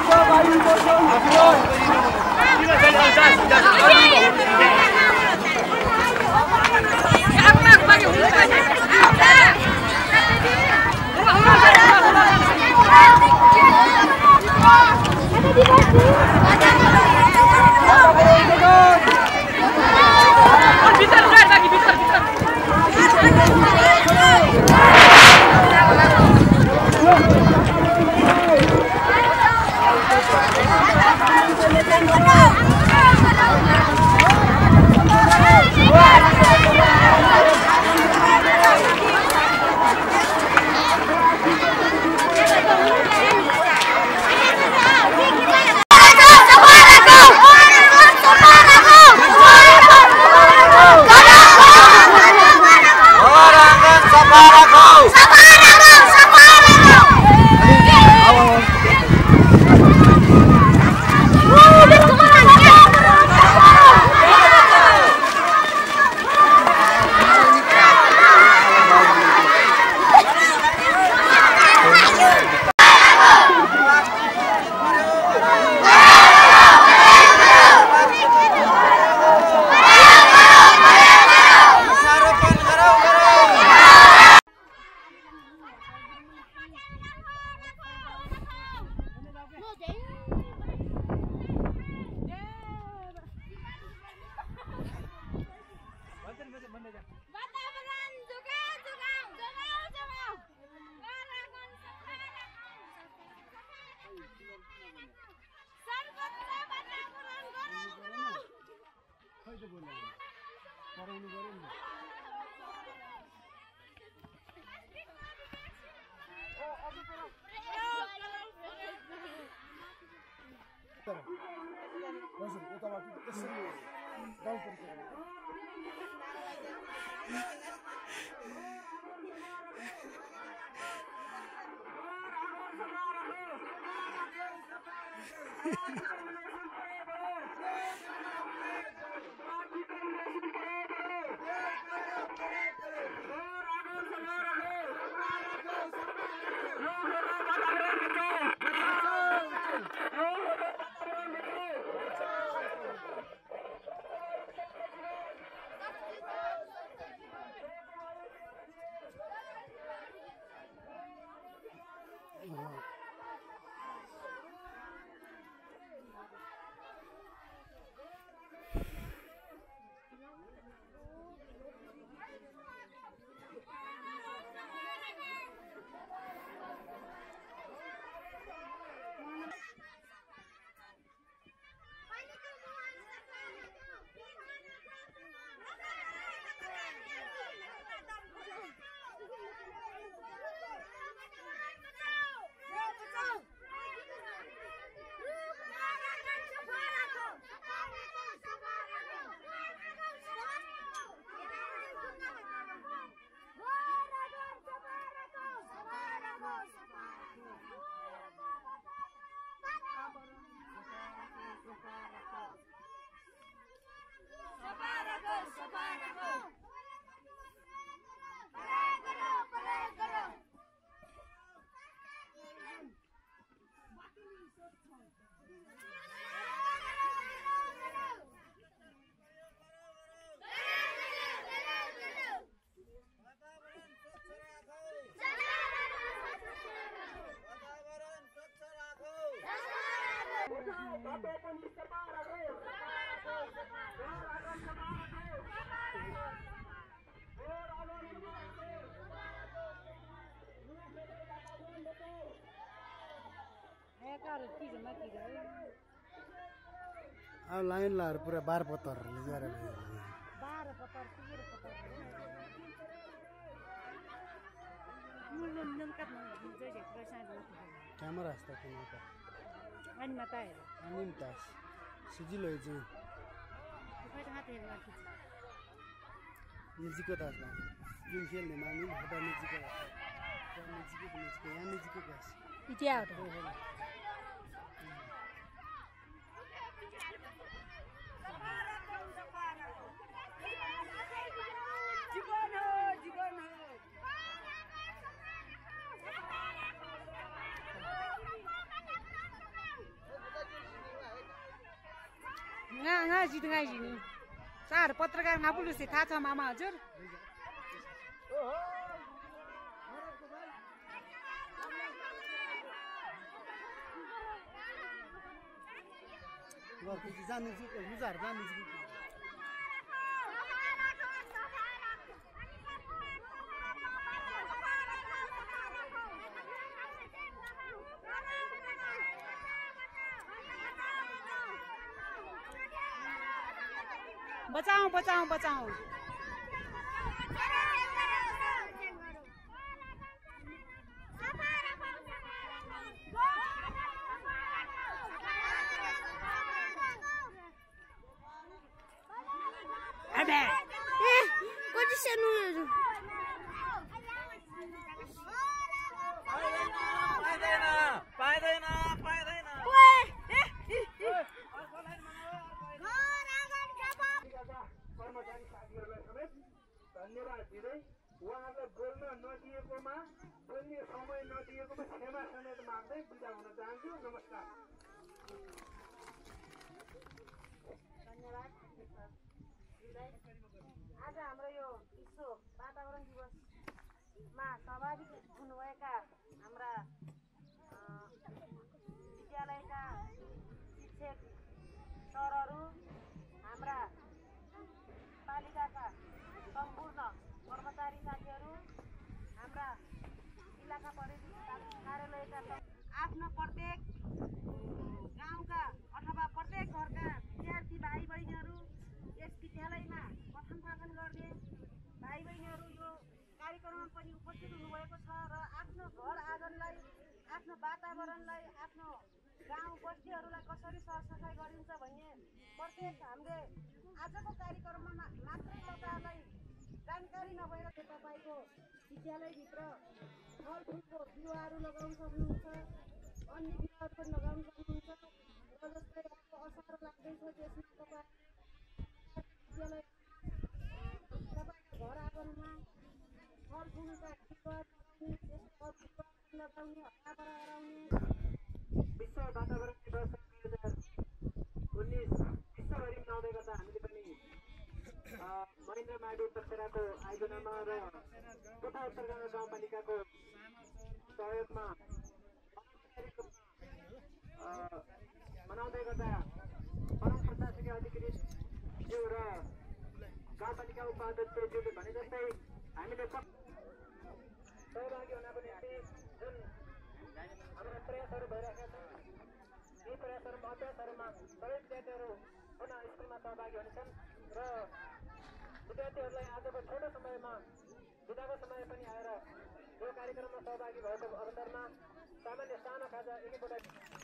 अब लाइन लाएर पुरा 12 पत्तरले गरे camera asta kenapa ani mata ya ani tas sejilo itu niziko tas bang yung film ni mami ada niziko yang niziko guys itu ya ngaji ngaji ni. Sar पत्रकार नापुलुसी थाहा छ मामा हजुर? घरपछि जाने चाहिँ मुजाहरू जाने चाहिँ बचाऊ बचाऊ बचाऊ अबे ए कति सानो पाइदैन कर्मचारी साथीहरूलाई समेत धन्यवाद दिँदै उहाँहरूलाई बोल्न नदिएकोमा बोल्ने समय नदिएकोमा क्षमा समेत माग्दै बिदा हुन चाहन्छु। नमस्कार। धन्यवाद। आज हाम्रो यो विश्व वातावरण दिवसमा सहभागी हुनुभएका हाम्रा विद्यालयका शिक्षक सरहरू, हाम्रा पालिकाका सम्पूर्ण कर्मचारी साथीहरू, हाम्रा जिल्लाका कार्यालयका आफ्नो प्रत्येक गाउँका अथवा प्रत्येक घरका विद्यार्थी भाइ बहिनीहरू, यस विद्यालयमा प्रथम पाठन गर्ने भाइ बहिनीहरू यो कार्यक्रममा पनि उपस्थित हुनुभएको छ र आफ्नो घर आँगनलाई, आफ्नो वातावरणलाई, आफ्नो गाउँ बस्तीहरूलाई कसरी सरसफाइ गरिन्छ भन्ने प्रत्येक हामीले आजको कार्यक्रममा मात्रै तपाईँहरूलाई जानकारी नभएर तपाईँको विद्यालयभित्र फलफुलको बिरुवाहरू लगाउन सक्नुहुन्छ, अन्य बिरुवाहरू पनि लगाउन सक्नुहुन्छ र जस्तै अब असार लाग्दैछ त्यसमा तपाईँ विद्यालय तपाईँको घर आँगनमा फलफुलका बिरुवा लगाउने हप्ताबाट गराउने विश्व वातावरण दिवस 2019 विश्वभरि मनाउँदै गर्दा हामीले पनि महेन्द्र माडु तर्सेराको आयोजनामा र तथा उत्तर गाउँ गाउँपालिकाको सहयोगमा मनाउँदै गर्दा परम प्रशासकीय अधिकृत ज्यू र गाउँपालिका उपाध्यक्षज्यूले भने जस्तै हामीले सहभागी हुनको निम्ति जुन हाम्रा प्रयासहरू भइरहेका छन्, यी प्रयासहरूमा अभ्यासहरूमा सबै विद्यार्थीहरू पुनः स्कुलमा सहभागी हुनेछन् र विद्यार्थीहरूलाई आजको छोटो समयमा बिदाको समय पनि आएर यो कार्यक्रममा सहभागी भएको अवसरमा सामान्य सानो खाजा एकैपल्ट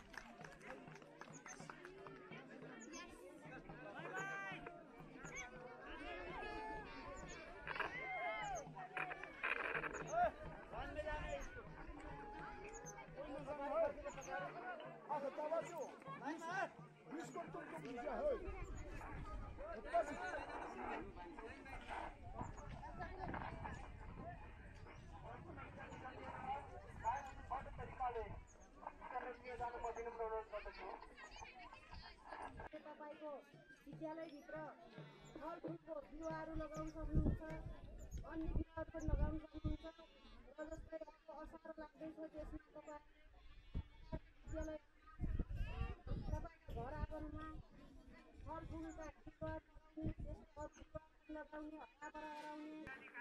तपाईँको विद्यालयभित्र फलफुलको बिरुवाहरू लगाउन सक्नुहुन्छ, अन्य बिरुवाहरू पनि लगाउन सक्नुहुन्छ र जस्तै अब असार लाग्दैछ त्यसमा तपाईँ विद्यालय तपाईँको घर आँगनमा फलफुलका बिरुवा लगाउने हप्ताबाट गराउने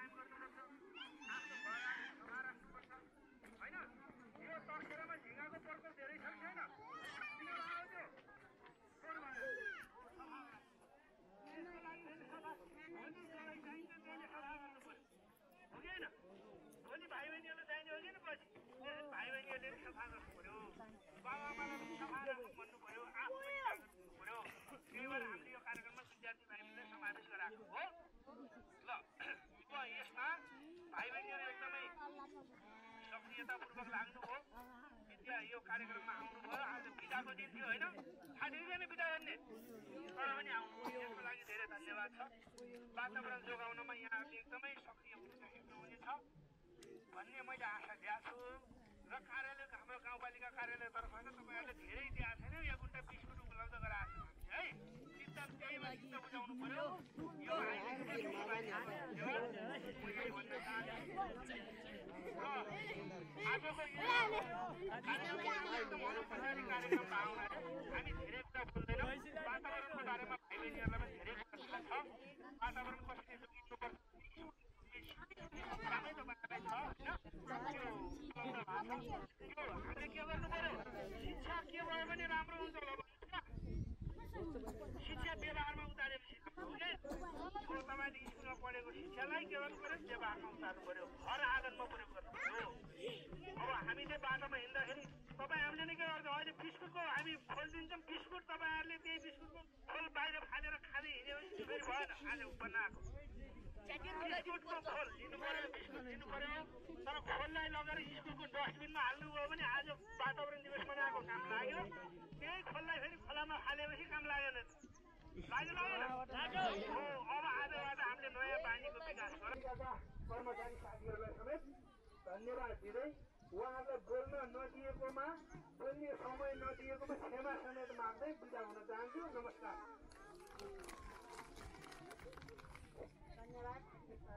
सक्रियतापूर्वक लाग्नुभयो, यो कार्यक्रममा आउनुभयो। आज बिदाको दिन थियो होइन, थाहा थिएन बिदा गर्ने, तर पनि आउनुभयो। यसको लागि धेरै धन्यवाद छ। वातावरण जोगाउनमा यहाँ एकदमै सक्रिय भूमिका खेल्नुहुनेछ भन्ने मैले आशा दिएको छु र कार्यालय हाम्रो गाउँपालिका कार्यालय तर्फबाट तपाईँहरूले धेरै दिएको छैन, 1 कुन्टल बिस्कुट उपलब्ध गराएको छ है। चिन्ता त्यही मान्छे बुझाउनु पर्यो यो आजको मनोपचारिक कार्यक्रममा आउँदाखेरि हामी धेरै कुरा बोल्दैनौँ वातावरणको बारेमा भाइ बहिनीहरूलाई पनि धेरै कुरा छ वातावरण कसरी जोगिनुपर्छ कामै त बाटै छ होइन हामीले के गर्नु पर्यो शिक्षा के भयो भने राम्रो हुन्छ होला शिक्षा व्यवहारमा उतारेपछि तपाईँले स्कुलमा पढेको शिक्षालाई के गर्नु पर्यो व्यवहारमा उतार्नु पर्यो हर आँगनमा प्रयोग गर्नु पर्यो अब हामीले बाटोमा हिँड्दाखेरि तपाईँहरूले नै के गर्छ अहिले बिस्कुटको हामी खोल दिन्छौँ बिस्कुट तपाईँहरूले त्यही बिस्कुटको खोल बाहिर फालेर खाँदै हिँडेपछि फेरि भएन आज बनाएको बिस्कुटको खोल लिनु पर्यो बिस्कुट दिनु पर्यो तर खोललाई लगेर स्कुलको डस्टबिनमा हाल्नुभयो भने आज वातावरण दिवस मनाएको काम लाग्यो त्यही खोललाई फेरि खोलामा फालेपछि काम लागेन लाग्यो अब आजबाट हामीले नयाँ बानीको विकास गर्दा कर्मचारी साथीहरूलाई समेत धन्यवाद दिँदै उहाँहरूलाई बोल्न नदिएकोमा बोल्ने समय नदिएकोमा क्षमा समेत माग्दै बिदा हुन चाहन्छु नमस्कार धन्यवाद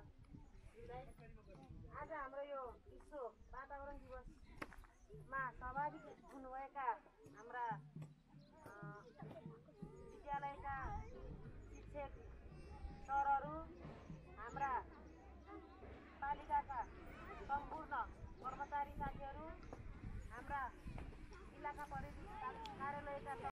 आज हाम्रो यो विश्व वातावरण दिवसमा सहभागी हुनुभएका हाम्रा